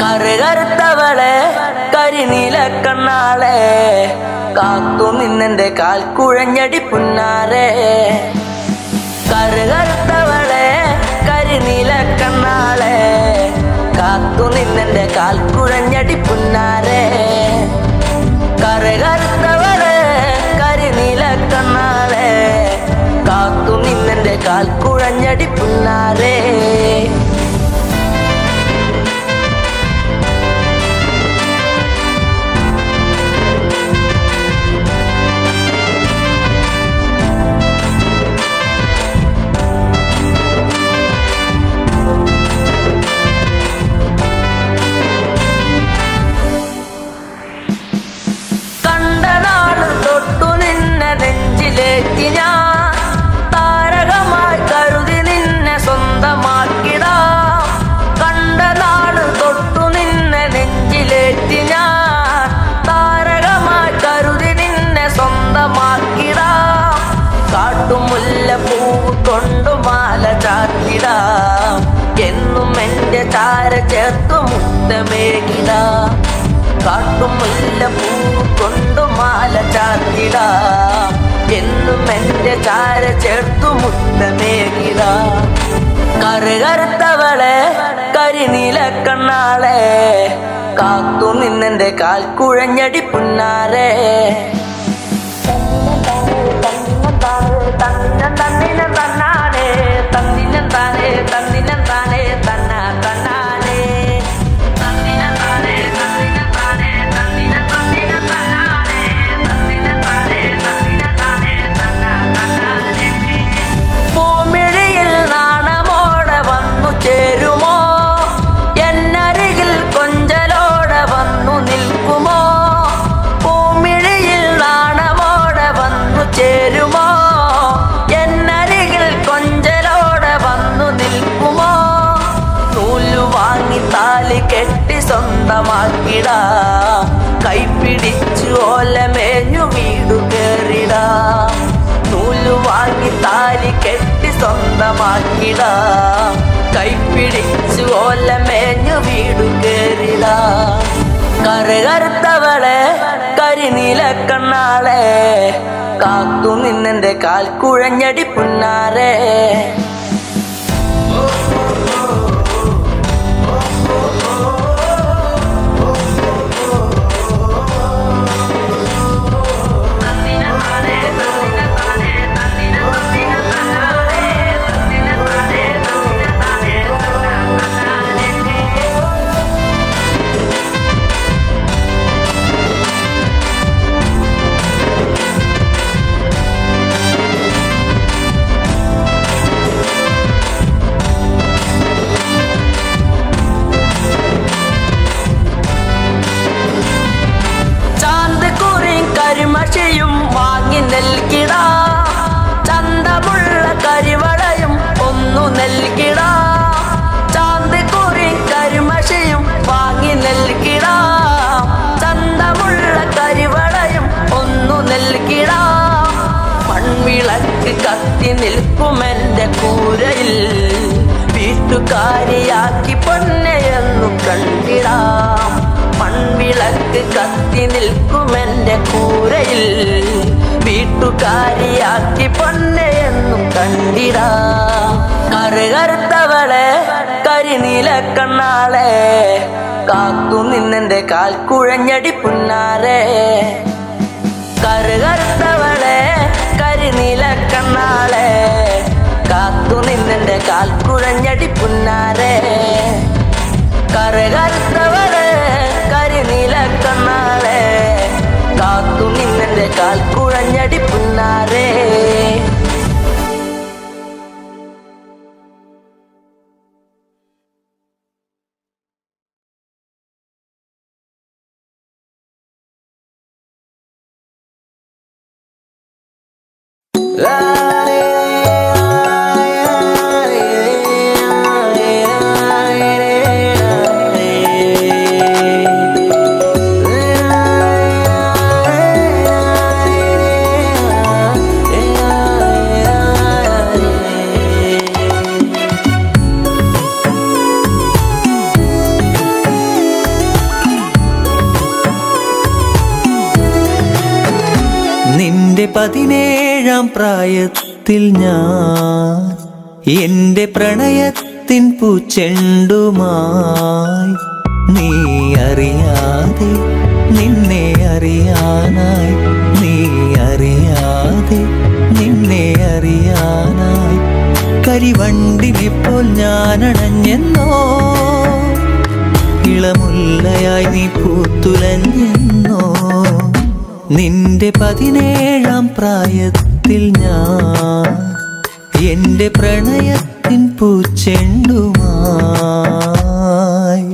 കറുകറുത്തവളെ കരിനീല കണ്ണാളെ കാത്തു നിന്നെന്റെ കാൽ കുഴഞ്ഞടി പുന്നാരെ. കറുകറുത്തവളെ കരിനീല കണ്ണാളെ കാത്തു നിന്നെന്റെ കാൽ കുഴഞ്ഞടി പുന്നാരെ. കറുകറുത്തവളെ കരിനീല കണ്ണാളെ കാത്തു നിന്നെന്റെ കാൽ കുഴഞ്ഞടി പുന്നാരെ. ഞാൻ താരകമായി കരുതി നിന്നെ സ്വന്തമാക്കിടാം. കണ്ട നാട് തൊട്ടു നിന്നെ നെഞ്ചിലേറ്റി ഞാൻ താരകമായി കരുതി നിന്നെ സ്വന്തമാക്കിടാം. കാട്ടുമുല്ല പൂവ് കൊണ്ടു മാല ചാത്തിടാം. എന്നും എന്റെ ചാര ചേർത്തു മുത്തമേകിടാം. കാട്ടുമുല്ല പൂവ് കൊണ്ടു മാല ചാത്തിടാം. എന്നും എന്റെ ചാര ചേർത്തു മുത്തമേകിടാം. കറുകറുത്തവളെ കരിനീല കണ്ണാളെ കാത്തു നിന്നെന്റെ കാൽ കുഴഞ്ഞടി പുന്നാരെ. തന്നിനം തന്നാനെ തന്നിനം താനേ തന്നിനം താനേ തന്ന തന്നാനേ തന്നിനം താനേ തന്നിനം താനേ തന്നിനം തന്നിനം തന്നാനേ തന്നിനം താനേ തന്നിനം താനേ തന്ന തന്നാനേ. പൂമിഴിയിൽ നാണമോടെ വന്നു ചേരുമോ? എന്നരികിൽ കൊഞ്ചലോടെ വന്നു നിൽക്കുമോ? പൂമിഴിയിൽ നാണമോടെ വന്നു ചേരുമോ? എന്നരികിൽ കൊഞ്ചലോടെ വന്നു നിൽക്കുമോ? നൂലു വാങ്ങി താലി കെട്ടി സ്വന്തമാക്കിടാം. കൈപിടിച്ചു ഓലമേഞ്ഞു വീടു കേറിടാം. നൂലു വാങ്ങി താലി കെട്ടി സ്വന്തമാക്കിടാം. കൈപിടിച്ചു ഓലമേഞ്ഞു വീടു കേറിടാം. കറുകറുത്തവളെ കരിനീല കണ്ണാളെ കാത്തു നിന്നെന്റെ കാൽ കുഴഞ്ഞടി പുന്നാരെ. കരിമഷിയും വാങ്ങി നൽകിടാം. ചന്തമുള്ള കരിവളയും ഒന്നു നൽകിടാം. ചാന്തിക്കുറി കരിമഷിയും വാങ്ങി നൽകിടാം. ചന്തമുള്ള കരിവളയും ഒന്നു നൽകിടാം. മൺവിളക്ക് കത്തി നിൽക്കുമെന്റെ കൂരയിൽ വീട്ടുകാരിയാക്കി പൊന്നെയെന്നു കണ്ടിടാം. മൺവിളക്ക് കത്തി നിൽക്കുമെന്റെ കൂരയിൽ വീട്ടുകാരിയാക്കി പൊന്നെയെന്നു കണ്ടിടാം. കറുകറുത്തവളെ കരിനീല കണ്ണാളെ കാത്തു നിന്നെന്റെ കാൽ കുഴഞ്ഞടി പുന്നാരെ. കറുകറുത്തവളെ കരിനീല കണ്ണാളെ കാത്തു നിന്നെന്റെ കാൽ കുഴഞ്ഞടി പുന്നാരെ. കറുകറുത്തവളെ കരിനീല കണ്ണാളെ കാത്തു നിന്നെന്റെ കാൽ കുഴഞ്ഞടി പുന്നാരെ. 17 പ്രായത്തിൽ ഞാൻ എന്റെ പ്രണയത്തിൻ പൂച്ചെണ്ടുമായി നീ അറിയാതെ നിന്നെ അറിയാനായി നീ അറിയാതെ നിന്നെ അറിയാനായി കരിവണ്ടിനെപ്പോൾ ഞാനണഞ്ഞെന്നോ ഇളമുല്ലയായി നീ പൂത്തുലഞ്ഞെന്നോ നിന്റെ 17 പ്രായത്തിൽ ഞാൻ എന്റെ പ്രണയത്തിൻ പൂച്ചെണ്ടുമായി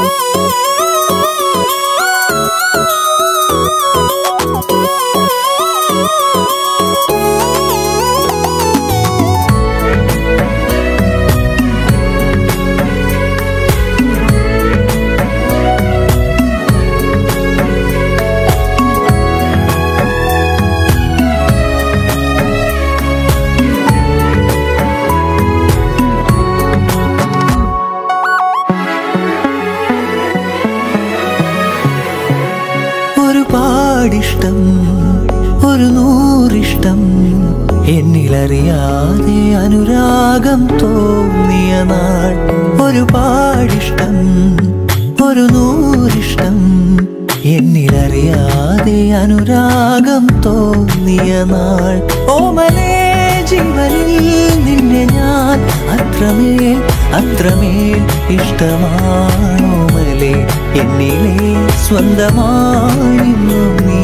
ഒരുപാടിഷ്ടം ഒരു നൂറിഷ്ടം എന്നിലറിയാതെ അനുരാഗം തോന്നിയ നാൾ ഒരുപാടിഷ്ടം ഒരു നൂറിഷ്ടം എന്നിലറിയാതെ അനുരാഗം തോന്നിയ നാൾ ഓമലേ ജീവനിൽ നിന്നെ ഞാൻ അത്രമേൽ അത്രമേൽ ഇഷ്ടമാണോമലേ എന്നിലെ സ്വന്തമായിരുന്നു നീ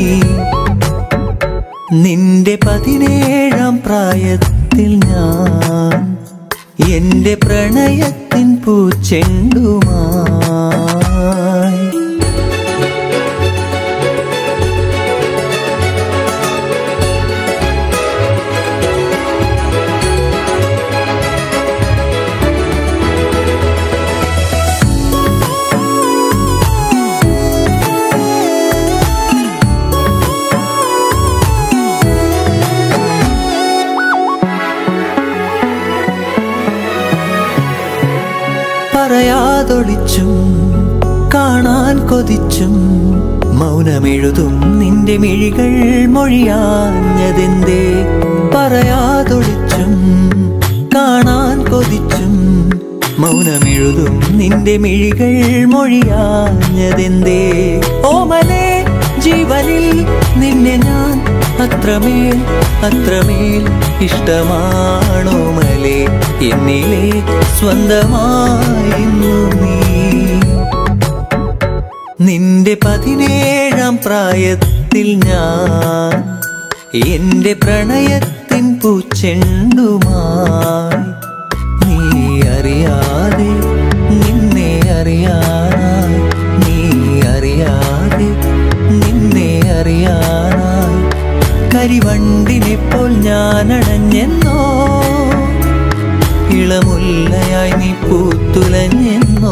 നിന്റെ 17 പ്രായത്തിൽ ഞാൻ എന്റെ പ്രണയത്തിൻ പൂച്ചെണ്ടുമായി പറയാതൊളിച്ചും കാണാൻ കൊതിച്ചും മൗനമെഴുതും നിന്റെ മിഴികൾ മൊഴിയാഞ്ഞതെന്തേ പറയാതൊളിച്ചും കാണാൻ കൊതിച്ചും മൗനമെഴുതും നിന്റെ മിഴികൾ മൊഴിയാഞ്ഞതെന്തേ ഓമലേ ജീവനിൽ നിന്നെ ഞാൻ അത്രമേൽ അത്രമേൽ ഇഷ്ടമാണോമലേ എന്നിലെ സ്വന്തമായിരുന്നു നീ നിന്റെ 17 പ്രായത്തിൽ ഞാൻ എന്റെ പ്രണയത്തിൻ പൂച്ചെണ്ടുമായി നീ അറിയാതെ നിന്നെ അറിയാനായി നീ അറിയാതെ നിന്നെ അറിയാനായി കരിവണ്ടിനെപ്പോൾ ഞാനണഞ്ഞെന്നോ ഇളമുല്ലയായി നീ പൂത്തുലഞ്ഞെന്നോ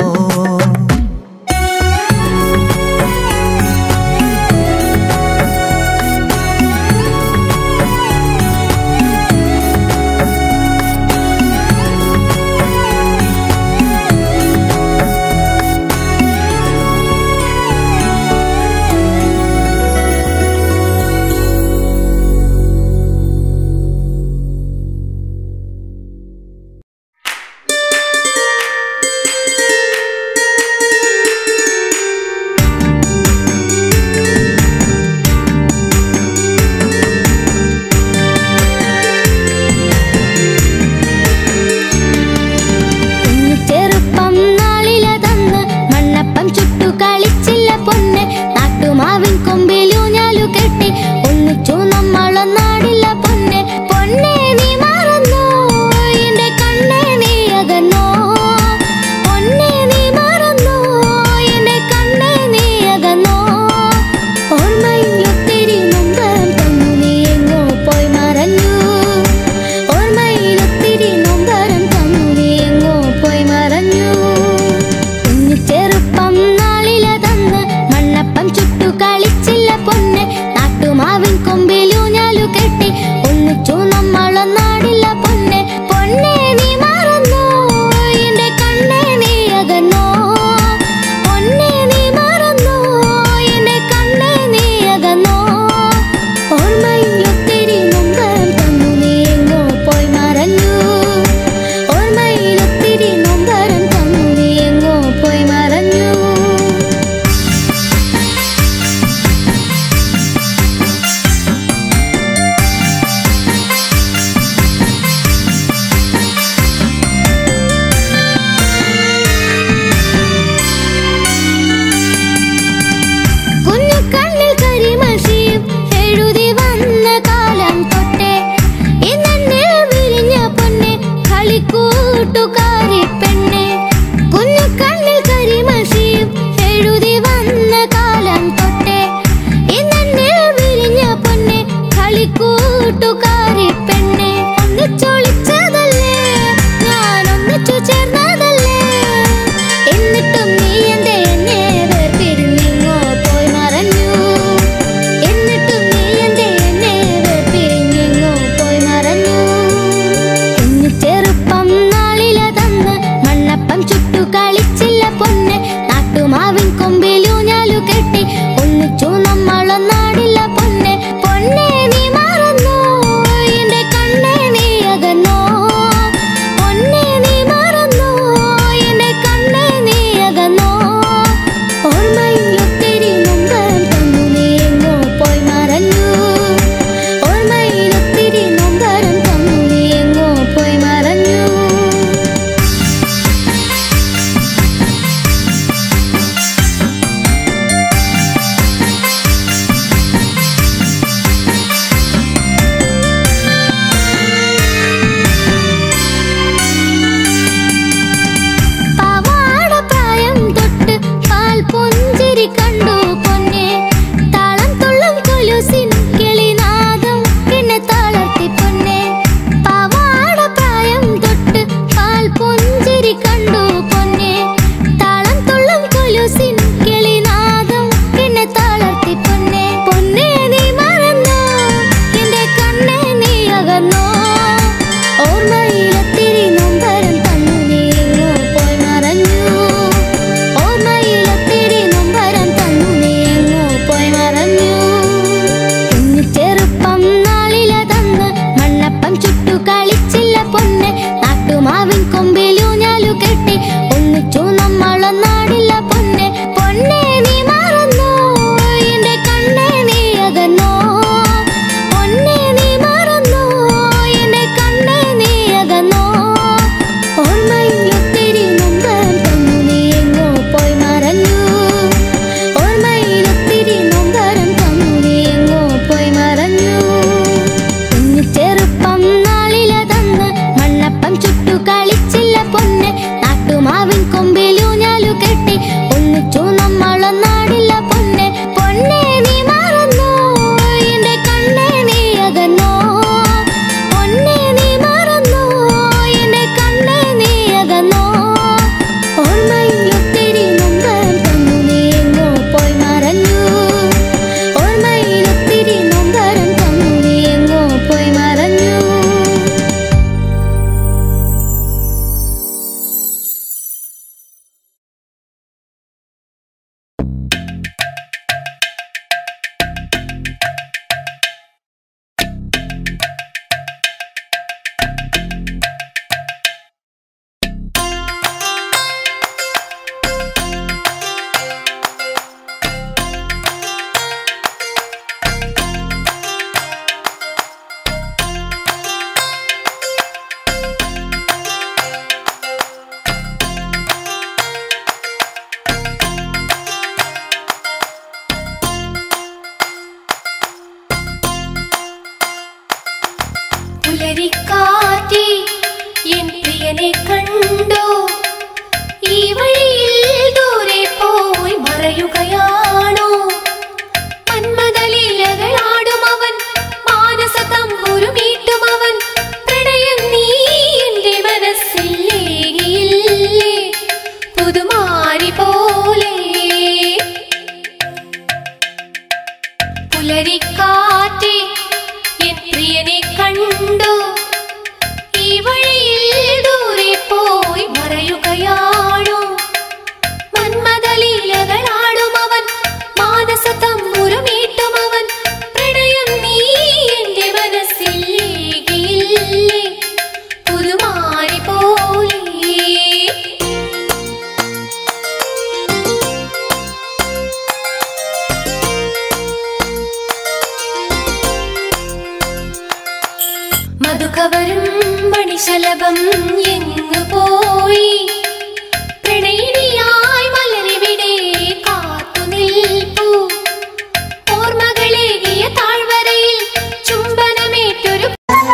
പ്രണയരാഗം എങ്ങു പോയി പ്രണയിനിയായി മലരിവിടെ കാത്തു നിൽപ്പൂ ഓർമ്മകളേകിയ താഴ്വരയിൽ ചുംബനമേറ്റൊരു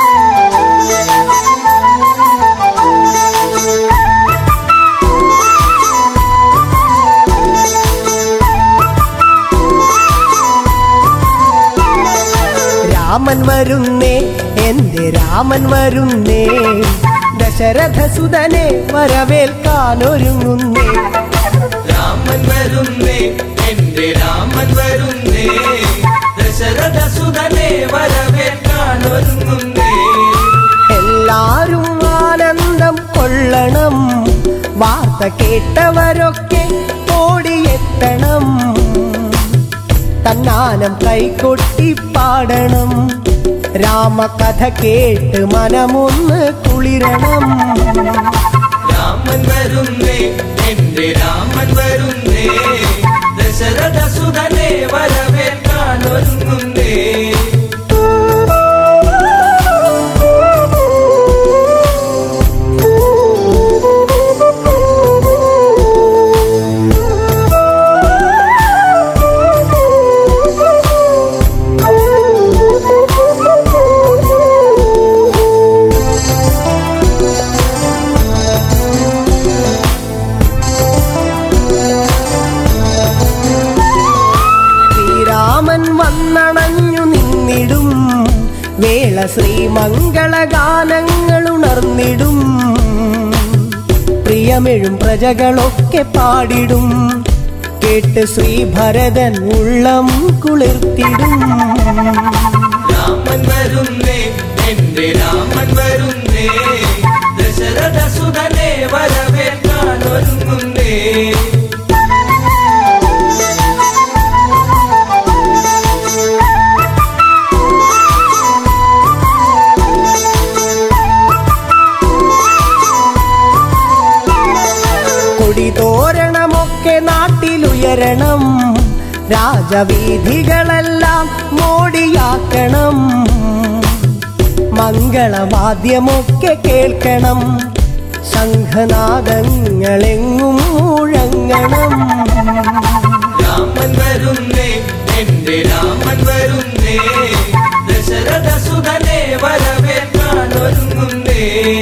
രാമൻ വരുന്നേ എന്റെ രാമൻ വരുന്നേ ദശരഥസുതനെ വരവേൽക്കാനൊരുങ്ങുന്നേ രാമൻ വരുന്നേ എന്റെ രാമൻ വരുന്നേ ദശരഥസുതനെ വരവേൽക്കാനൊരുങ്ങുന്നേ എല്ലാരും ആനന്ദം കൊള്ളണം വാർത്ത കേട്ടവരൊക്കെ ഓടിയെത്തണം തന്നാനം കൈകൊട്ടി പാടണം രാമകഥ കേട്ട് മനമൊന്ന് കുളിരണം രാമൻ വരുന്നേ എന്റെ രാമൻ വരുന്നേ ദശരഥസുതനെ വരവേൽക്കാനൊരുങ്ങുന്നേ വന്നണഞ്ഞു നിന്നിടും വേള ശ്രീമംഗളഗാനങ്ങൾ ഉണർന്നിടും പ്രിയമെഴും പ്രജകളൊക്കെ പാടിടും കേട്ട് ശ്രീഭരതൻ ഉള്ളം കുളിർത്തിടും രാമൻ വരുന്നേ എന്റെ രാമൻ വരുന്നേ ദശരഥസുതനെ വരവേൽക്കാനൊരുങ്ങുന്നേ കൊടിതോരണമൊക്കെ നാട്ടിലുയരണം രാജവീഥികളെല്ലാം മോടിയാക്കണം മംഗളവാദ്യമൊക്കെ കേൾക്കണം ശംഖനാദങ്ങളെങ്ങും മുഴങ്ങണം രാമൻ വരുന്നേ എന്റെ രാമൻ വരുന്നേ ദശരഥസുതനെ വരവേൽക്കാനൊരുങ്ങുന്നേ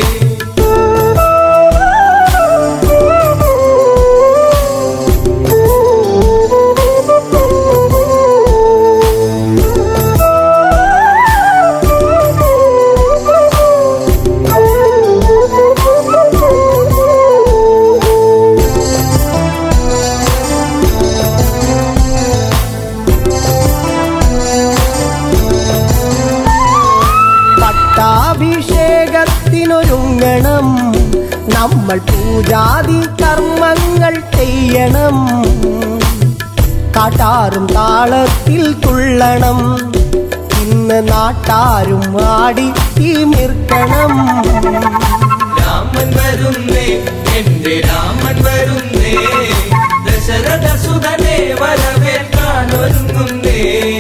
പട്ടാഭിഷേകത്തിനൊരുങ്ങണം നമ്മൾ പൂജാതി കർമ്മങ്ങൾ ചെയ്യണം കാട്ടാറും താളത്തിൽ തുള്ളണം ഇന്ന് നാട്ടാരും ആടി തിമിർക്കണം രാമൻ വരുന്നേ എന്റെ രാമൻ വരുന്നേ ദശരഥസുതനെ വരവേൽക്കാനൊരുങ്ങുന്നേ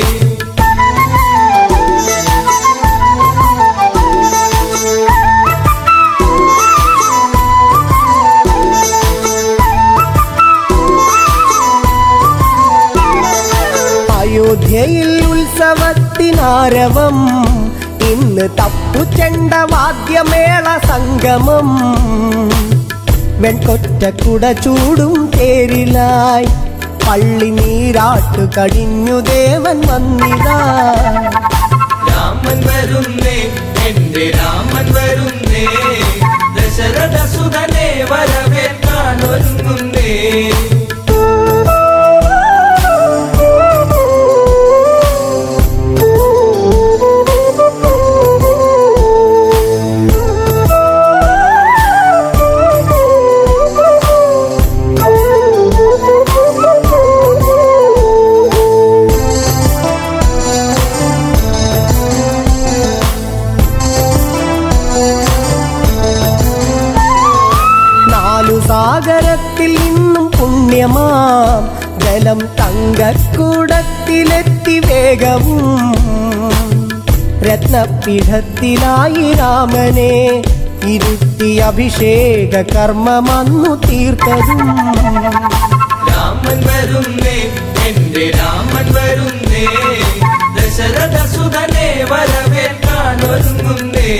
അയോധ്യയിൽ ഉത്സവത്തിനാരവം ഇന്ന് തപ്പുചെണ്ട വാദ്യമേള സംഗമം വെൺകൊറ്റക്കുട ചൂടും തേരിലായി പള്ളി നീരാട്ടു കഴിഞ്ഞു ദേവൻ വന്നിതാ രാമൻ വരുന്നേ എന്റെ രാമൻ വരുന്നേ ദശരഥസുതനെ വരവേൽക്കാനൊരുങ്ങുന്നേ സാഗരത്തിൽ ഇന്നും പുണ്യമാം ജലം തങ്കക്കൂടത്തിലെത്തി വേഗവും രത്നപീഠത്തിലായി രാമനെ ഇരുത്തി അഭിഷേക കർമ്മമന്നു തീർത്തതും. രാമൻ വരുന്നേ എന്റെ രാമൻ വരുന്നേ, ദശരഥ സുതനെ വരവേൽക്കാൻ ഒരുങ്ങുന്നേ.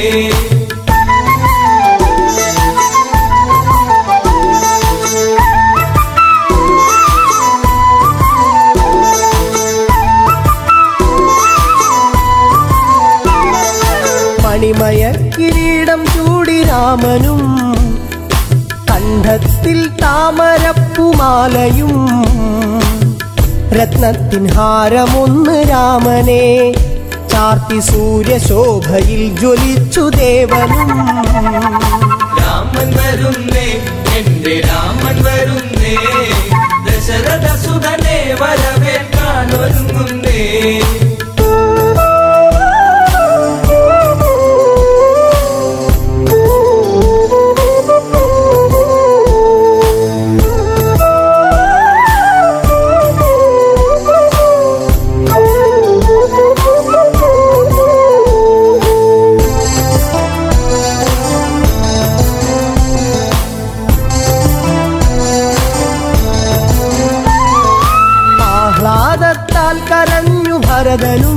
മണിമയ കിരീടം ചൂടി രാമനും കണ്ഠത്തിൽ താമരപ്പുമാലയും രത്നത്തിൻ ഹാരമൊന്ന് രാമനെ ചാർത്തി സൂര്യശോഭയിൽ ജ്വലിച്ചു ദേവനും. രാമൻ വരുന്നേ എന്റെ രാമൻ വരുന്നേ, ദശരഥ സുതനെ വരവേൽക്കാൻ ഒരുങ്ങുന്നേ. ആഹ്ലാദത്താൽ കരഞ്ഞു ഭരതനും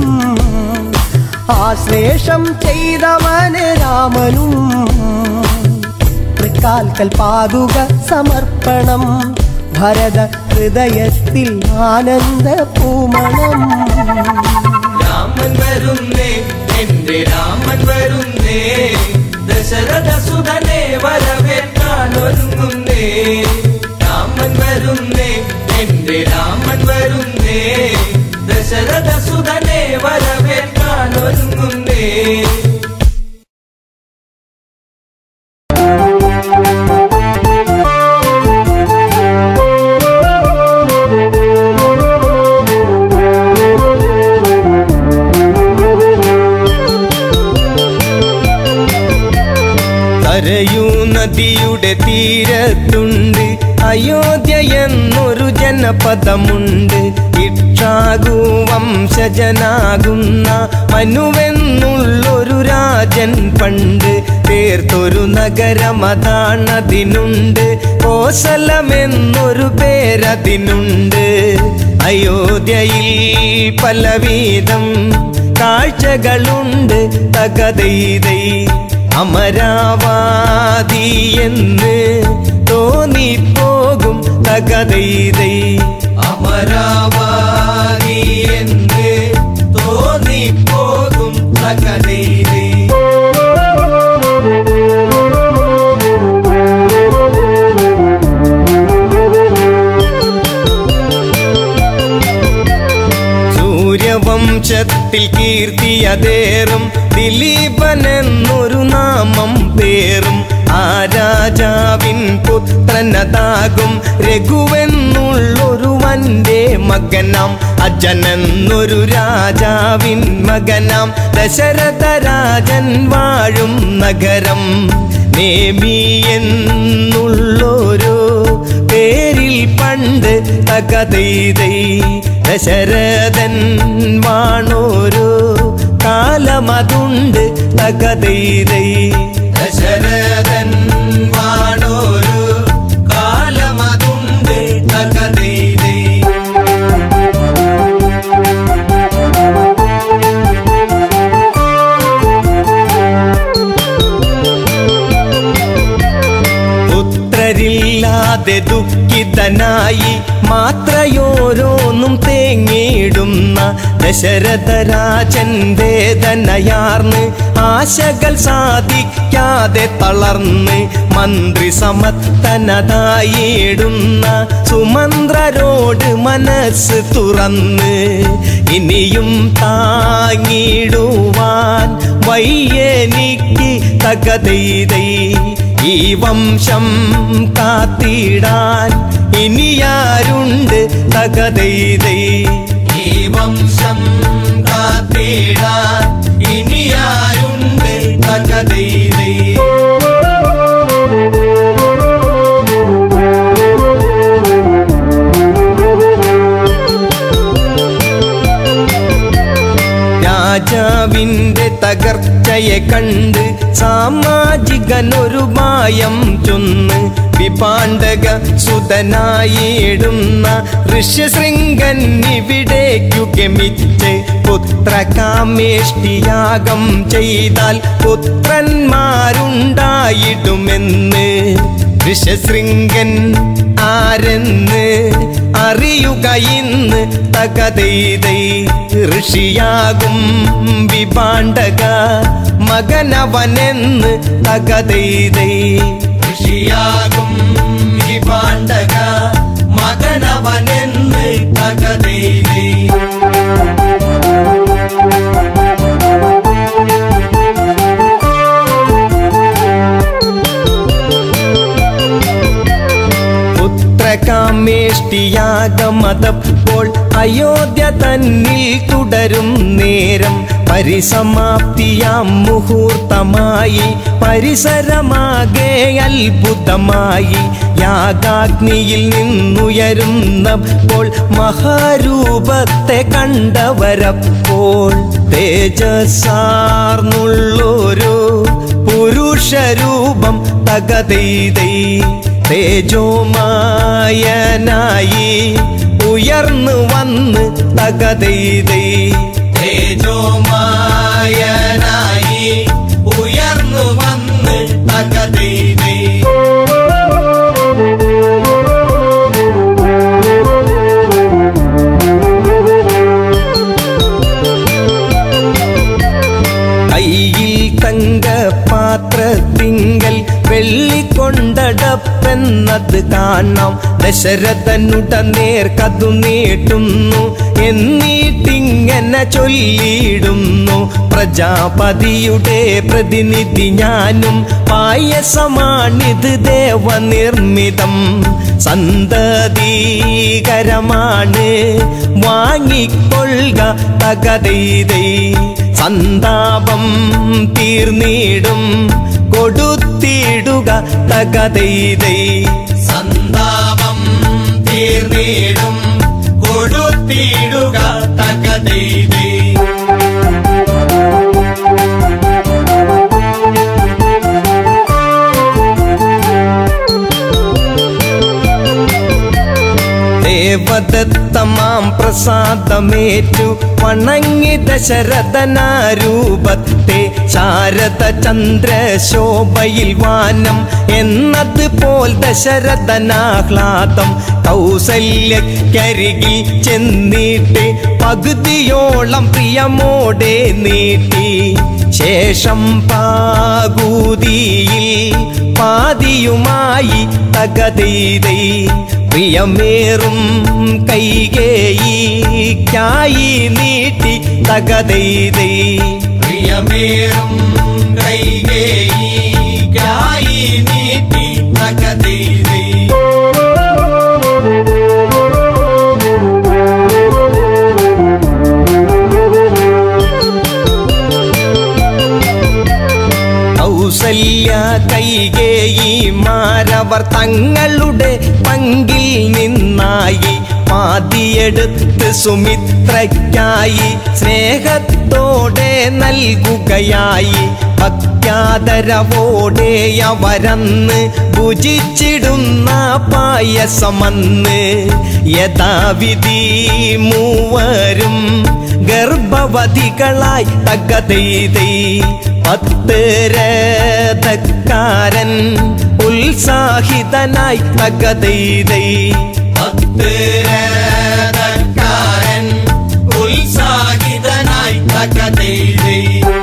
ആശ്ലേഷം ചെയ്തവന് രാമനും. തൃക്കാൽക്കൽ പാതുക സമർപ്പണം ഭരത ഹൃദയത്തിൽ ആനന്ദ പൂമണം. രാമൻ വരുന്നേ എന്റെ രാമൻ വരുന്നേ, ദശരഥ സുതനെ വരവേൽക്കാൻ ഒരുങ്ങുന്നേ. രാമൻ വരുന്നേ എന്റെ രാമൻ വരുന്നേ, ദശരഥ സുതനെ വരവേൽക്കാൻ ഒരുങ്ങുന്നേ. കരയൂ നദിയുടെ തീരത്തുണ്ട് അയോധ്യ എന്നൊരു ജനപദമുണ്ട്. ഇക്ഷാകു വംശജനാകുന്ന മനുവെന്നുള്ളൊരു രാജൻ പണ്ട് തീർത്തൊരു നഗരമതാണതിനുണ്ട്. കോസലമെന്നൊരു പേരതിനുണ്ട്. അയോധ്യയിൽ പലവിധം കാഴ്ചകളുണ്ട്. തകതൈതൈ അമരാവാതി എന്ന് തോന്നിപ്പോകും. തകതൈതൈ അമരാവാതി എന്ന് തോന്നിപ്പോകും. തകതൈതൈ സൂര്യവംശത്തിൽ കീർത്തിയതേറും ദിലീപനെന്നൊരു നാമം പേറും. ആ രാജാവിൻ പുത്രനതാകും രഘുവെന്നുള്ളൊരുവന്റെ മകനാം. അജനെന്നൊരു രാജാവിൻ മകനാം. ദശരഥ രാജൻ വാഴും നഗരം നേമി എന്നുള്ളൊരു പേരിൽ പണ്ട് തകതൈതൈ ദശരഥൻ വാണോരോ കാലമതുണ്ട്. തകതൈതൈ ദശരഥൻ വാണോരു കാലമതുണ്ട്. തകതൈതൈ പുത്രരില്ലാതെ ദുഃഖിതനായി മാത്രയോരോന്നും തേങ്ങിടുന്ന ദശരഥരാജൻ വേദനയാർന്ന് ആശകൾ സാധിക്കാതെ തളർന്ന് മന്ത്രി സമത്തനതായിടുന്ന സുമന്ത്രരോട് മനസ്സ് തുറന്ന് ഇനിയും താങ്ങിടുവാൻ വയ്യെനിക്ക് തകതൈതൈ ഈ വംശം കാത്തിടാൻ ഇനിയാരുണ്ട് തകതൈതൈ ഈ വംശം കാത്തിടാൻ ഇനിയാരുണ്ട് തകതൈതൈ രാജാവിൻ്റെ തകർച്ചയെ കണ്ട് സാമാജികനൊരു മായം ചൊന്ന് വിപാണ്ഡക സുതനായിടുന്ന ഋഷ്യശൃംഗൻ ഇവിടേക്കു ഗമിച്ച് പുത്രകാമേഷ്ടിയാഗം ചെയ്താൽ പുത്രന്മാരുണ്ടായിടുമെന്ന് ഋഷ്യശൃംഗൻ ആരെന്ന് അറിയുക ഇന്ന് തകതൈതൈ ഋഷിയാകും വിപാണ്ഡക മകനവനെന്ന് തകതൈതൈ ഋഷിയാകും വിപാണ്ഡക മകനവനെന്ന് തകതൈതൈ കാമേഷ്ടിയാഗമതപ്പോൾ അയോധ്യ തന്നിൽ തുടരും നേരം പരിസമാപ്തിയാം മുഹൂർത്തമായി പരിസരമാകെ അത്ഭുതമായി യാഗാഗ്നിയിൽ നിന്നുയരുന്നപ്പോൾ മഹാരൂപത്തെ കണ്ടവരപ്പോൾ തേജസ്സാർന്നുള്ളൊരു പുരുഷരൂപം തകതൈതൈ തേജോമായനായി ഉയർന്നു വന്ന് തകതൈതൈ തേജോമായനായി ഉയർന്നു വന്ന് തകതൈതൈ കയ്യിൽ തങ്കപാത്രത്തിങ്കൽ വെള്ളിക്കൊണ്ടടപ്പെന്നത് കാണാം ദശരഥനുടനേർ കതു നീട്ടുന്നു എന്നിട്ടിങ്ങനെ ചൊല്ലിയിടുന്നു പ്രജാപതിയുടെ പ്രതിനിധി ഞാനും പായസമാണിത് ദേവനിർമ്മിതം സന്തതീകരമാണ് വാങ്ങിക്കൊള്ളുക തകതൈതൈ സന്താപം തീർന്നിടും കൊടുത്തിടുക തകതൈതൈ സന്താപം തീർന്നിടും കൊടുത്തിടുക തകതൈതൈ ദേവദത്തമാം പ്രസാദമേറ്റു വണങ്ങി ദശരഥനാരൂപത്തെ ശാരദ ചന്ദ്രശോഭയിൽ വാനം എന്നതുപോൽ ദശരഥനാഹ്ലാദം കൗസല്യക്കരികിൽ ചെന്നിട്ട് പകുതിയോളം പ്രിയമോടെ നീട്ടി ശേഷം പാകൂതിയിൽ പാതിയുമായി തകതൈതൈ പ്രിയമേറും കൈകേയിക്കായി നീട്ടി തകതൈതൈ പ്രിയമേറും കൈകേയിക്കായി നീട്ടി തകതൈതൈ കൗസല്യ കൈകേയിമാരവർ തങ്ങളുടെ പങ്കിൽ നിന്നായി പാതിയെടുത്ത് സുമിത്രയ്ക്കായി സ്നേഹത്തോടെ നൽകുകയായി ഭക്ത്യാദരവോടെ അവരന്ന് ഭുജിച്ചിടുന്ന പായസമന്ന് യഥാവിധി മൂവരും ഗർഭവതികളായി തകതൈതൈ 10 രഥക്കാരൻ ഉത്സാഹിതനായി തകതൈതൈ 10 രഥക്കാരൻ ഉത്സാഹിതനായി തകതൈതൈ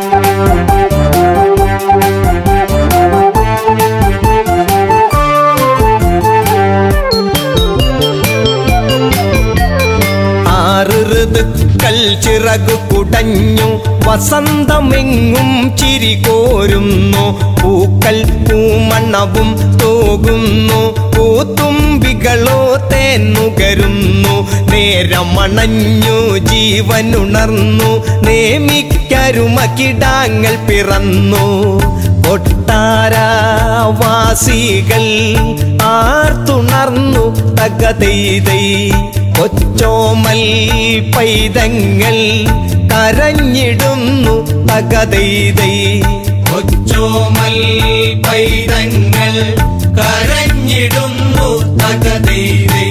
ഋതുക്കൾ ചിറകു കുടഞ്ഞു വസന്തമെങ്ങും ചിരി കോരുന്നു പൂക്കൾ പൂമണ്ണവും തൂകുന്നു പൂത്തുമ്പികളോ തേന്നുകരുന്നു നേരമണഞ്ഞു ജീവനുണർന്നു നേമിക്കരുമകിടാങ്ങൾ പിറന്നു കൊട്ടാരവാസികൾ ആർത്തുണർന്നു തകതൈതൈ കൊച്ചോമൽ പൈതങ്ങൾ കരഞ്ഞിടുന്നു തകതൈതൈ കൊച്ചോമൽ പൈതങ്ങൾ കരഞ്ഞിടുന്നു തകതൈതൈ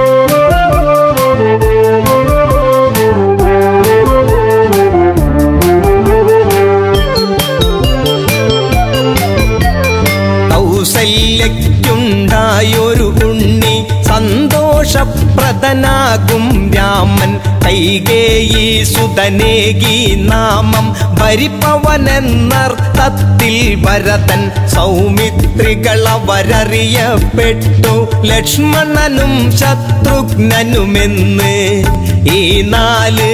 കൗസല്യയ്ക്കുണ്ടായൊരു ഉണ്ണി സന്തോഷപ്രദനാകും രാമൻ കൈകേയി സുതനേകി നാമം ഭരിപ്പവനെന്നർത്ഥത്തിൽ ഭരതൻ സൗമിത്രികളവരറിയപ്പെട്ടു ലക്ഷ്മണനും ശത്രുഘ്നനുമെന്ന് ഈ 4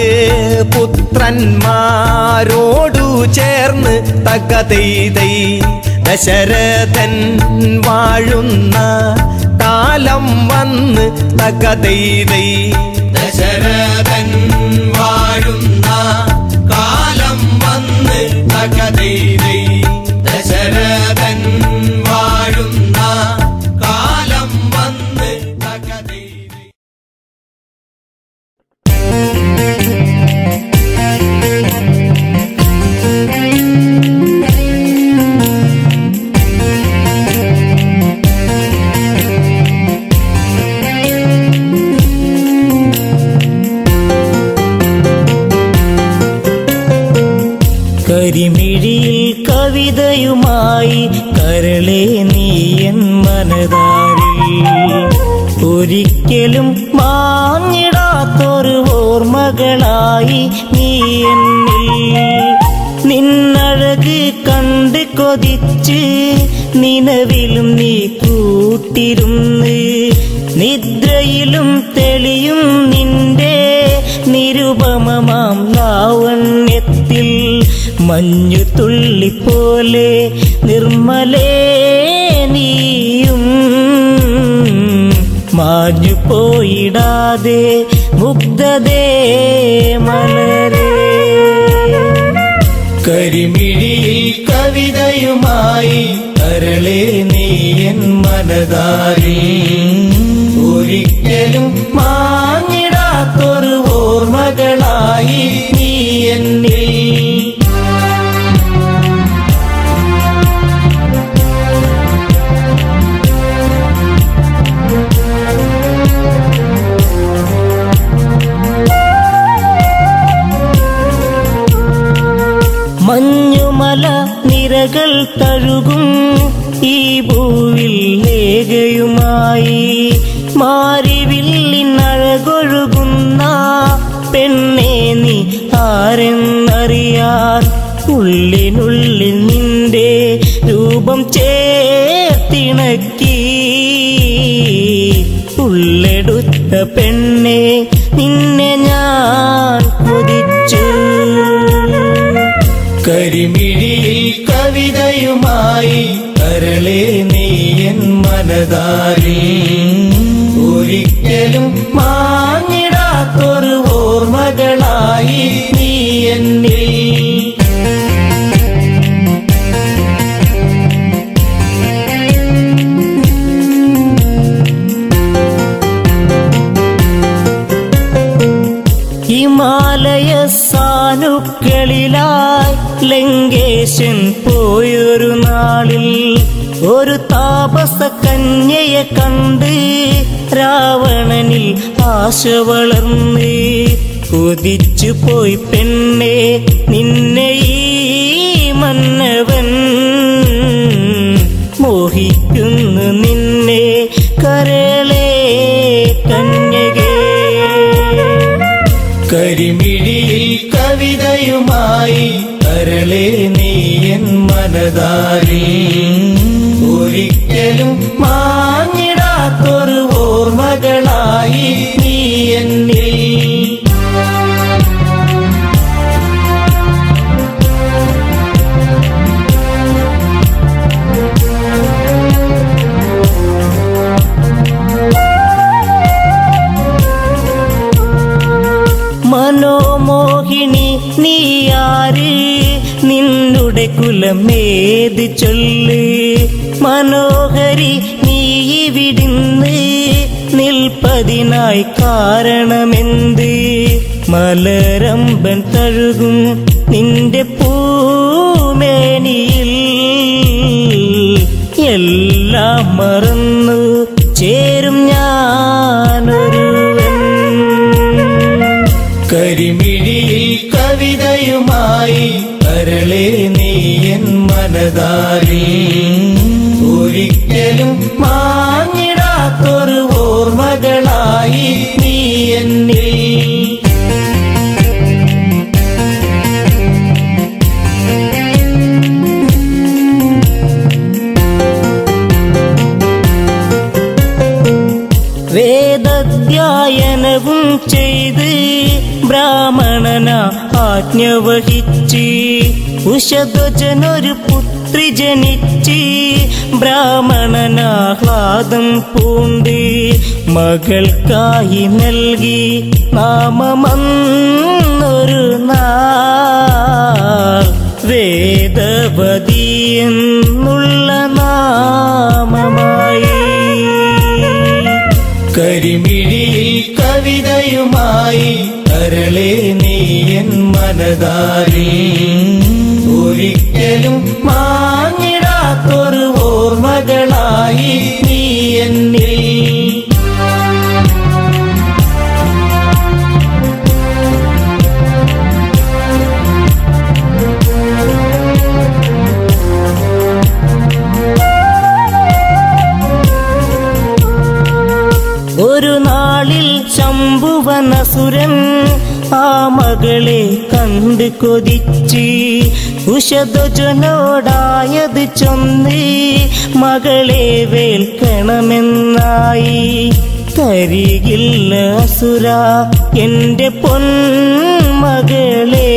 പുത്രന്മാരോടു ചേർന്ന് തകതൈതൈ ദശരഥൻ വാഴുന്ന കാലം വന്ന് തകതൈതൈ ദശരഥൻ വാഴുന്ന കാലം വന്ന് തകതൈതൈ ദശരഥൻ വാഴുന്ന കാലം വന്ന് തകതൈതൈ കരിമിഴിയിൽ കവിതയുമായി കരളെ നീയൻ മനതാരിൽ ഒരിക്കലും മാഞ്ഞിടാത്തൊരു ഓർമ്മകളായി നീ എന്നിൽ നിന്നഴക് കണ്ട് കൊതിച്ച് നിലവിലും നീ കൂട്ടിരുന്ന് നിദ്രയിലും തെളിയും നിന്റെ നിരുപമമാം ലാവണ്യത്തിൽ മഞ്ഞു തുള്ളി പോലെ നിർമ്മലേ നീയും മാഞ്ഞു പോയിടാതെ മുഗ്ധതേ മലരേ കരിമിഴിയിൽ കവിതയുമായി കരളെ നീയൻ മനതാരിൽ ഒരിക്കലും മാഞ്ഞിടാത്തൊരു ഓർമ്മകളായി നീ എന്നിൽ മഞ്ഞുമല നിരകൾ തഴുകും ഈ ഭൂവിൽ ലേഖയുമായി മാരിവില്ലിനഴകൊഴുകുന്ന പെണ്ണേ നീ ആരെന്നറിയാൻ ഉള്ളിനുള്ളിൽ നിന്റെ രൂപം ചേർത്തിണക്കി ഉള്ളെടുത്ത പെണ്ണെ നിന്നെ ഞാൻ കൊതിച്ചു കരിമിഴിയിൽ കവിതയുമായി കരളെ നീയൻ മനതാരിൽ ഒരിക്കലും മാഞ്ഞിടാത്തൊരു ഓർമ്മകളായി നീ എന്നിൽ ഹിമാലയ സാനുക്കളിലായി ലങ്കേശൻ പോയൊരു നാളിൽ ഒരു താപസ കന്യയെ കണ്ട് രാവണനിൽ ആശ വളർന്ന് കൊതിച്ചു പോയി പെണ്ണെ നിന്നെ ഈ മന്നവൻ മോഹിക്കുന്നു നിന്നെ കരളെ കന്യകേ കരിമിഴിയിൽ കവിതയുമായി കരളെ നീയൻ മനതാരിൽ ഒരിക്കലും മാഞ്ഞിടാത്തൊരു ഓർമ്മകളായി നീ എന്നിൽ മനോമോഹിനി നീയാര് നിന്നുടെ നമ്മുടെ കുലമേത് ചൊല്ല് മനോഹരി നീ ഇവിടുന്ന് നിൽപ്പതിനായി കാരണമെന്ത് മലരമ്പൻ തഴുകും നിന്റെ പൂമേനിയിൽ എല്ലാം മറന്നു ചേരും ഞാനൊരുവൻ കരിമിഴിയിൽ കവിതയുമായി കരളെ നീ എൻ മനതാരി ഒരിക്കലും മാഞ്ഞിടാത്തൊരു ഓർമ്മകളായി നീ എന്നിൽ വേദധ്യായനവും ചെയ്ത് ബ്രാഹ്മണന ആജ്ഞ വഹിച്ച് ഉഷധ്വജനൊരു പുത്രി ജനിച്ച് ബ്രാഹ്മണനാഹ്ലാദം പൂണ്ട് മകൾക്കായി നൽകി നാമമന്നൊരു നാൾ വേദവതി എന്നുള്ള നാമമായി കരിമിഴിയിൽ കവിതയുമായി കരളെ നീ എൻ മനതാരി ഒരിക്കലും മാഞ്ഞിടാത്തൊരു ഓർമ്മകളായി നീ എന്നിൽ ഒരു നാളിൽ ശംഭുവനസുരൻ ആ മകളെ കണ്ട് കൊതിച്ച് ഉഷധ്വജനോടായത് ചൊന്ന് മകളെ വേൽക്കണമെന്നായി തരികില്ല അസുര എന്റെ പൊന്മകളെ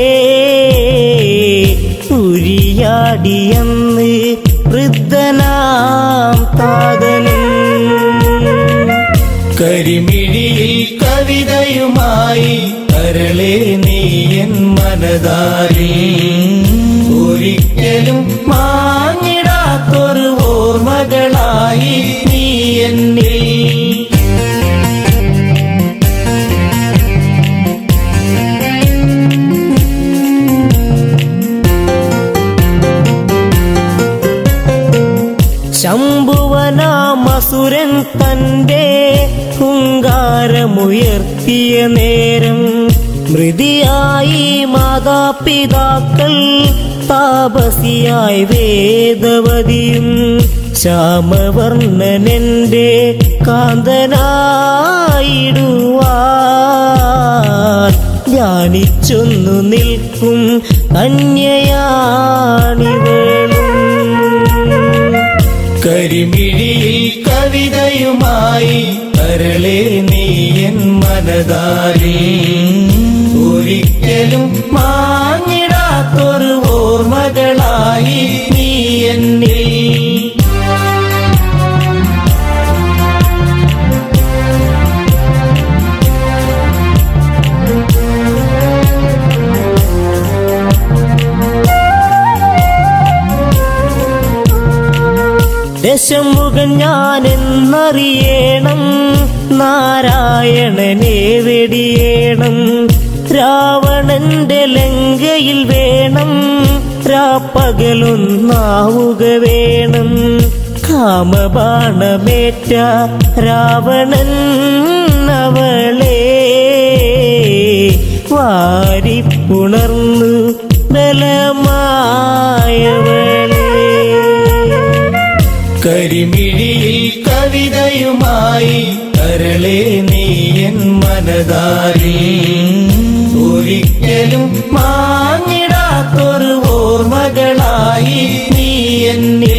ഉരിയാടിയെന്ന് വൃദ്ധനാം താതനും കരിമിഴിയിൽ കവിതയുമായി കരളെ നീ എൻ മനതാരി ഒരിക്കലും മാഞ്ഞിടാത്തൊരു ഓർമ്മകളായി നീ എന്നിൽ ശംഭുവനാമസുരൻ തന്റെ ഹുങ്കാരമുയർത്തിയ നേരം മൃതിയായി മാതാപിതാക്കൾ താപസിയായി വേദവതിയും ശ്യാമവർണ്ണനെന്റെ കാന്തനായിടുവാൻ ധ്യാനിച്ചൊന്നു നിൽക്കും കന്യയാണിവളും കരിമിഴിയിൽ കവിതയുമായി കരളെ നീ എൻ മനതാരി ഒരിക്കലും മാഞ്ഞിടാത്തൊരു ഓർമ്മകളായി നീ എന്നിൽ ദശമുഖൻ ഞാനെന്നറിയണം നാരായണനെ വെടിയേണം രാവണന്റെ ലങ്കയിൽ വേണം രാപ്പകലൊന്നാവുക വേണം കാമബാണമേറ്റ രാവണൻ അവളെ വാരിപ്പുണർന്നു ബലമായവളെ കരിമിഴിയിൽ കവിതയുമായി കരളെ നീ എൻ മനതാരി ഒരിക്കലും മാഞ്ഞിടാത്തൊരു ഓർമ്മകളായി നീ എന്നിൽ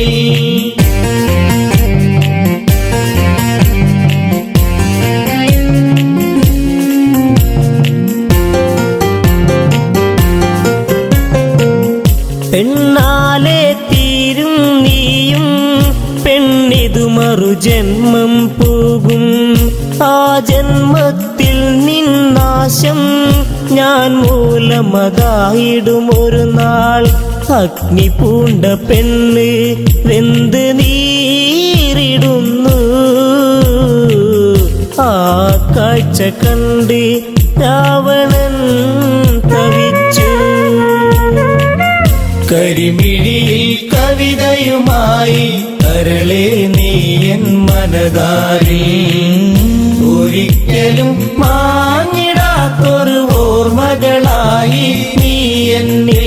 പെണ്ണാലെ തീരും നീയും പെണ്ണിതു മറുജന്മം പോകും ആ ജന്മത്തിൽ നിന്നാശം ഞാൻ മൂലമതായിടും ഒരു നാൾ അഗ്നി പൂണ്ട പെണ്ണ് വെന്ത് നീരിടുന്നു. ആ കാഴ്ച കണ്ട് രാവണൻ തവിച്ചു. കരിമിഴിയിൽ കവിതയുമായി കരളെ നീയൻ മനതാരിൽ ഒരിക്കലും മാഞ്ഞിടാത്തൊരു ഓർമ്മകളായി നീ എന്നിൽ.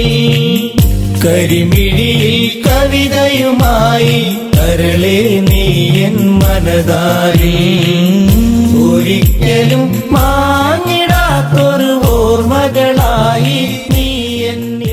കരിമിഴിയിൽ കവിതയുമായി കരളെ നീയൻ മനതാരിൽ ഒരിക്കലും മാഞ്ഞിടാത്തൊരു ഓർമ്മകളായി നീ എന്നിൽ.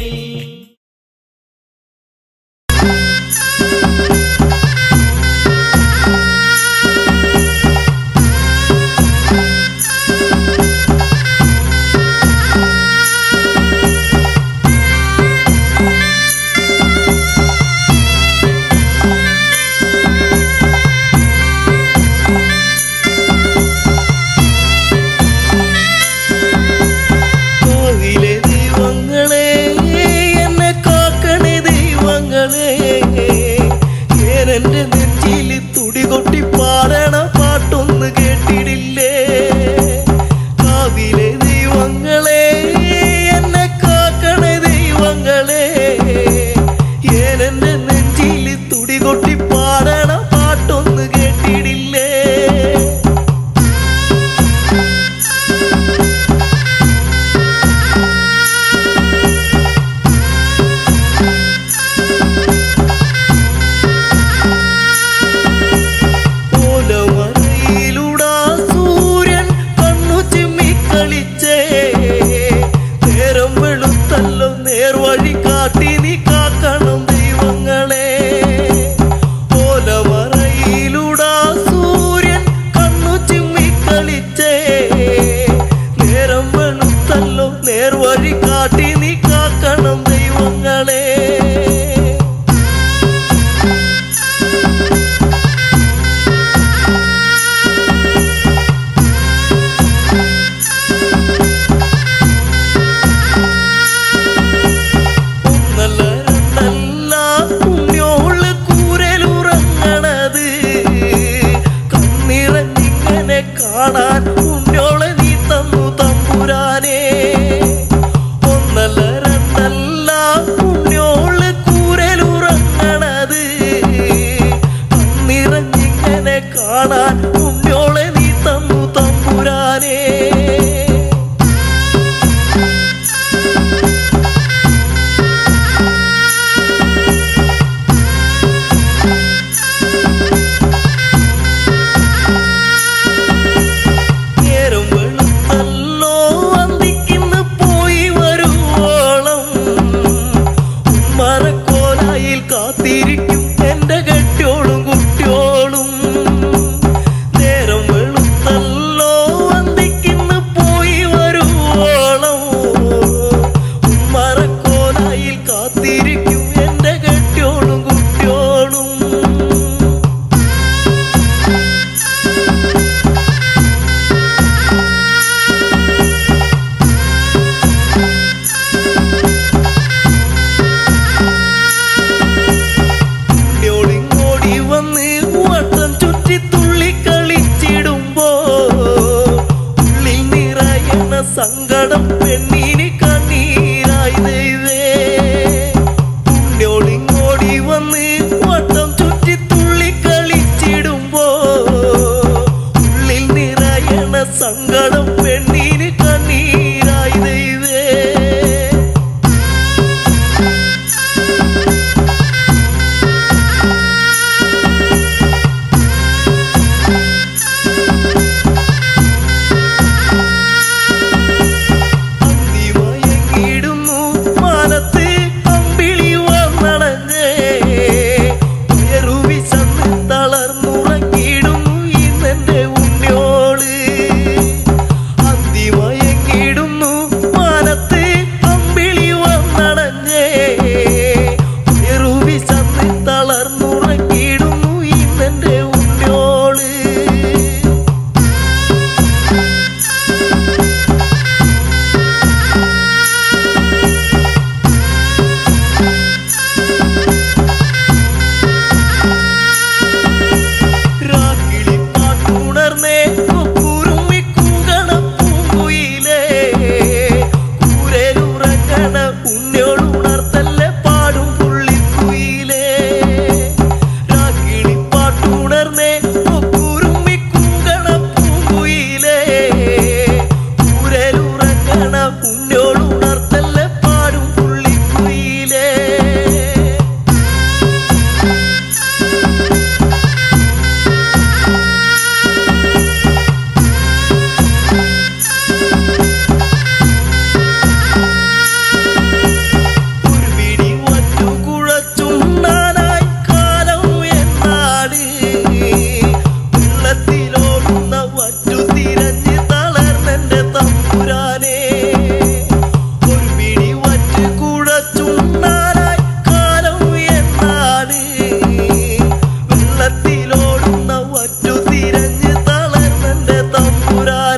തളർന്നുറങ്ങിടുന്നു ഇന്നെന്റെ ഉണ്ണിയോള്. അന്തിമയ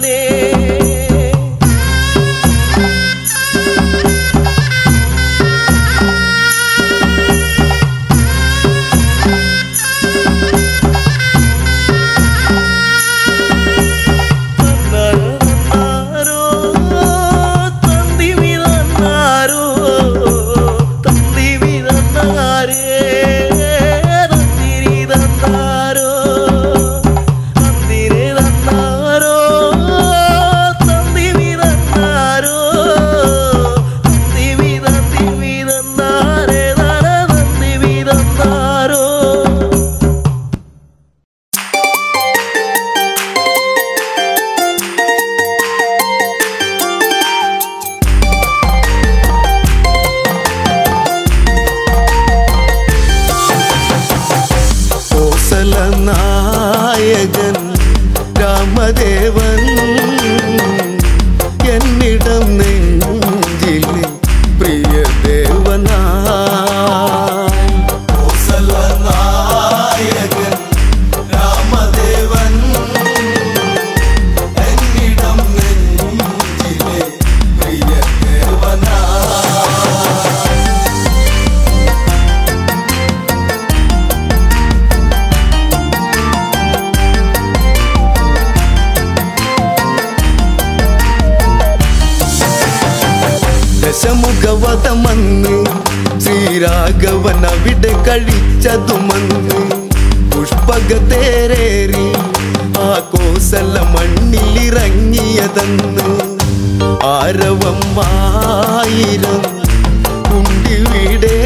തന്നാരേ നായകൻ രാമദേവൻ എന്നിടം നെഞ്ചിൽ പ്രിയദേവനായി നായകൻ രാമദേവൻ എന്നിടം നെഞ്ചിലെ പ്രിയദേവനായി ദശമുഖവധമന്ന് ശ്രീരാഘവൻ അവിടെ കഴിച്ചതുമന്ന് പുഷ്പകതേരേറി ആ കോസല മണ്ണിലിറങ്ങിയതെന്ന് ആരവം ആയിരം കുണ്ടിവിടെ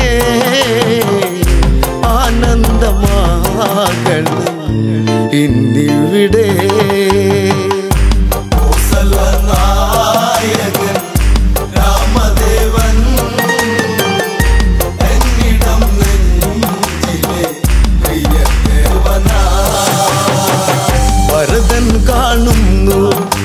ആനന്ദമാകണം ഇന്നിവിടെ കോസല നായകൻ രാമദേവൻ എന്നിടം നെഞ്ചിലെ പ്രിയദേവനായി ഭരതൻ കാണുന്നു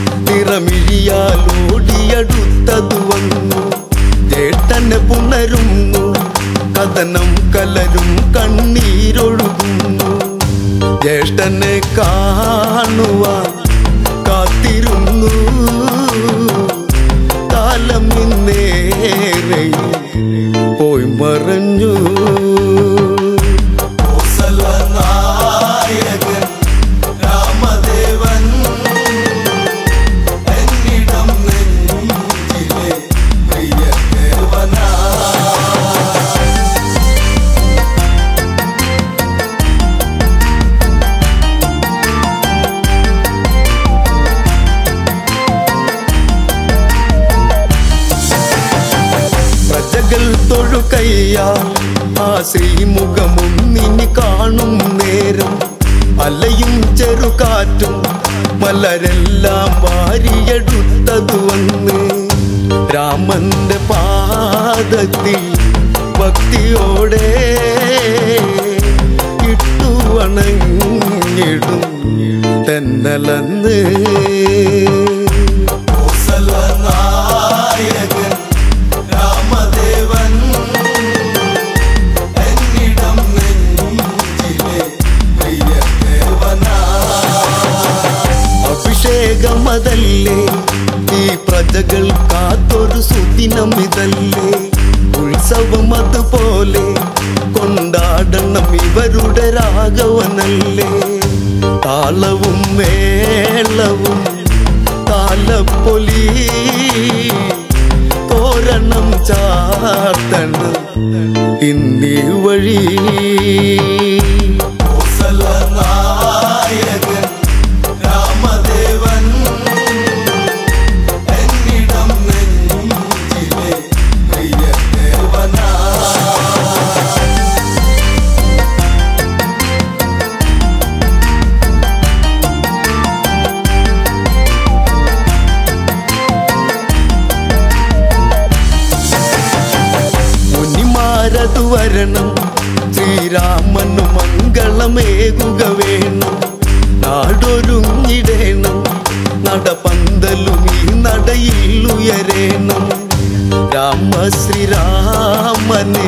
നിറമിഴിയാലോടിയടുത്തതു വന്നു ജേട്ടനെ പുണരുന്നു കഥനം കലരും കണ്ണീരൊഴുകുന്നു ജ്യേഷ്ഠനെ കാണുവാൻ കാത്തിരുന്നു കാലം ഇന്നേറെ പോയി മറഞ്ഞു നായകൻ രാമദേവൻ എന്നിടം നെഞ്ചിലെ പ്രിയദേവനായി പ്രജകൾ തൊഴുകയ്യാ ആ ശ്രീമുഖമൊന്നിനി കാണും നേരം അലയും ചെറുകാറ്റും മലരെല്ലാം വാരിയെടുത്തതു വന്ന് രാമന്റെ പാദത്തിൽ ഭക്തിയോടെ ഇട്ടു വണങ്ങിടും തെന്നലന്ന് നായകൻ രാമദേവൻ എന്നിടം നെഞ്ചിലെ പ്രിയദേവനായി അഭിഷേകമതല്ലേ ഈ പ്രജകൾ കാത്തൊരു സുദിനം ഇതല്ലേ ഉത്സവം അതുപോലെ കൊണ്ടാടണം ഇവരുടെ രാഘവനല്ലേ താളവും മേളവും താലപ്പൊലി തോരണം ചാർത്തണം ഇന്നീ വഴി നായകൻ രാമദേവൻ എന്നിടം നെഞ്ചിലെ പ്രിയദേവനായി മുനിമാരതു വരണം ശ്രീരാമനു മംഗളമേകുക വേണം നാടൊരുങ്ങിടേണം നടപന്തലും ഈ നടയിൽ ഉയരേണം രാമശ്രീരാമനെ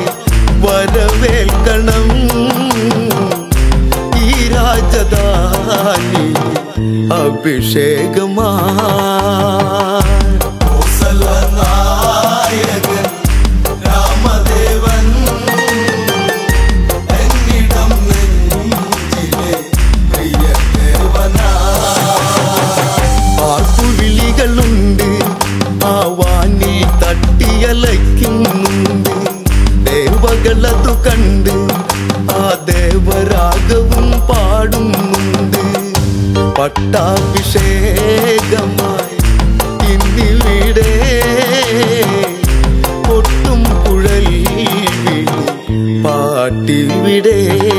വരവേൽക്കണം ഈ രാജധാനി അഭിഷേകമായി നായകൻ രാമദേവൻ എന്നിടം നെഞ്ചിലെ പ്രിയദേവനാ ആർപ്പുവിളികളുണ്ട് ആ വാനിൽ തട്ടിയലയ്ക്കുന്നുണ്ട് ദേവകളതു കണ്ട് ആ ദേവരാഗവും പാടുന്നുണ്ട് പട്ടാഭിഷേകമായി ഇന്നിവിടെ കൊട്ടും കുഴൽ വിളി പാട്ടിവിടെ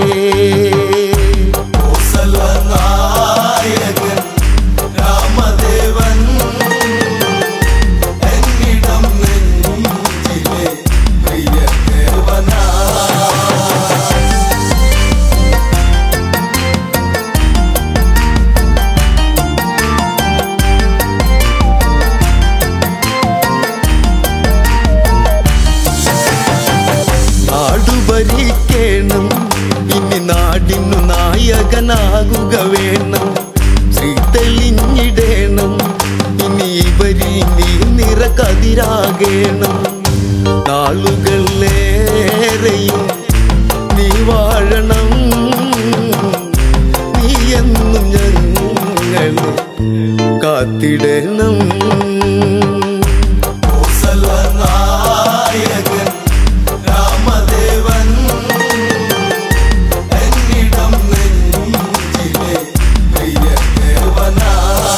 നായകൻ രാമദേവൻ എന്നിടം നെഞ്ചിലെ പ്രിയദേവനാ ഭരിക്കണം ഇനി നാടിനു നായകനാകുക വേണം ശ്രീ തെളിഞ്ഞിടേണം ഇനി ഇവരിൽ നീ നിറകതിരാകേണം നാളുകളേറെയും നീ വാഴണം നീ എന്നും ഞങ്ങളെ കാത്തിടണം നായകൻ രാമദേവൻ എന്നിടം നെഞ്ചിലെ പ്രിയദേവനാ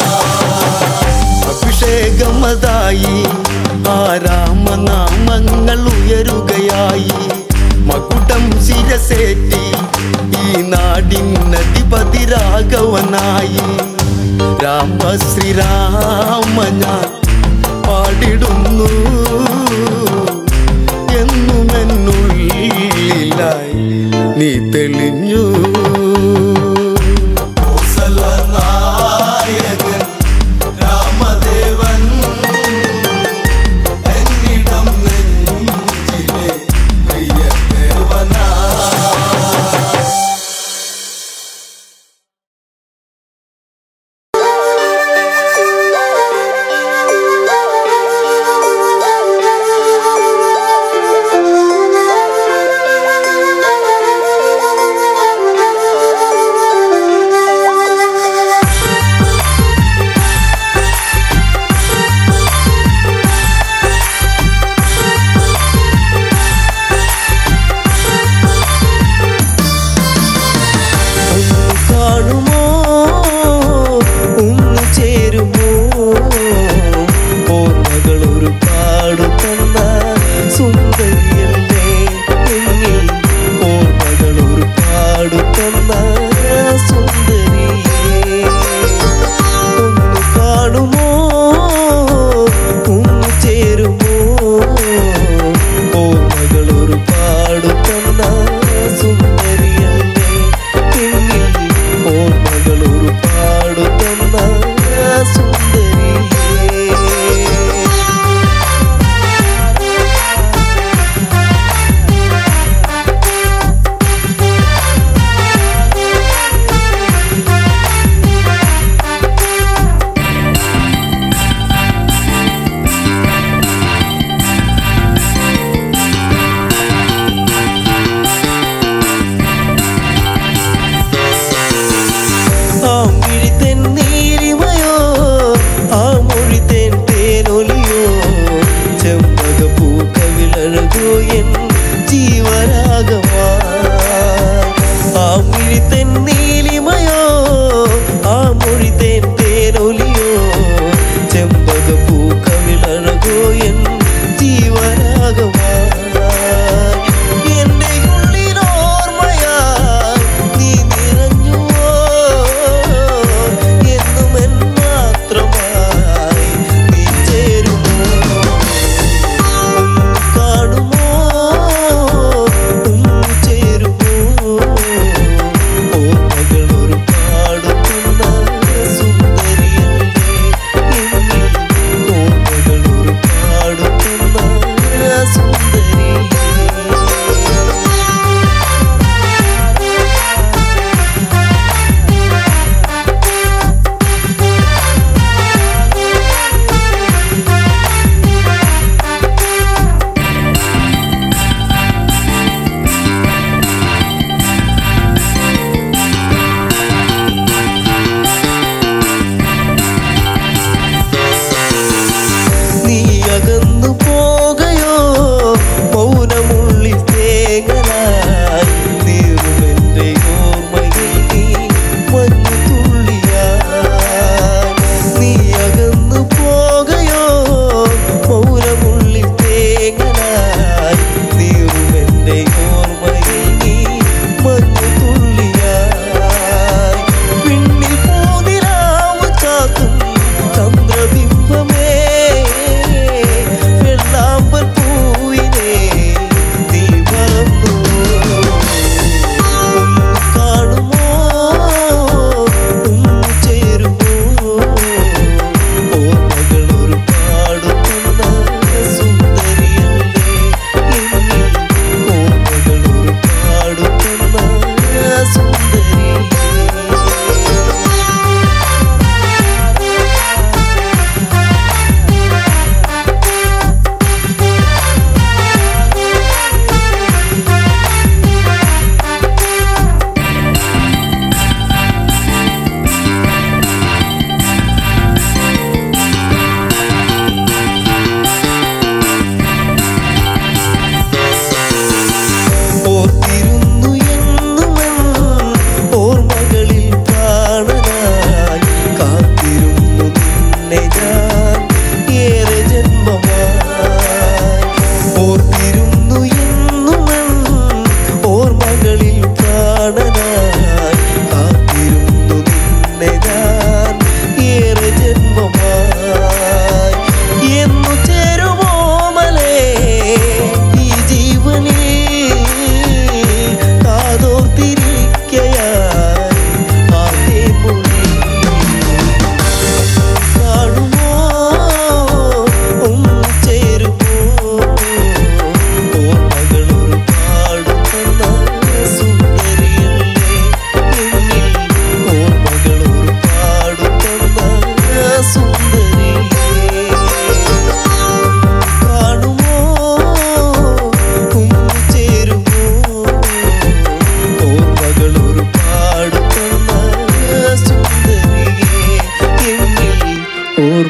അഭിഷേകമതായി ആ രാമനാമങ്ങൾ ഉയരുകയായി മകുടം ശിരസേറ്റി ഈ നാടിനധിപതി രാഘവനായി രാമ ശ്രീരാമ ഞാൻ പാടിടുന്നു എന്നുമെന്നുള്ളിലായി നീ തെളിഞ്ഞു നായകൻ രാമദേവൻ എന്നിടം നെഞ്ചിലെ പ്രിയദേവനാ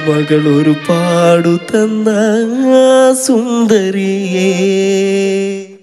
ഓർമ്മകൾ ഒരുപാടു തന്ന സുന്ദരിയേ.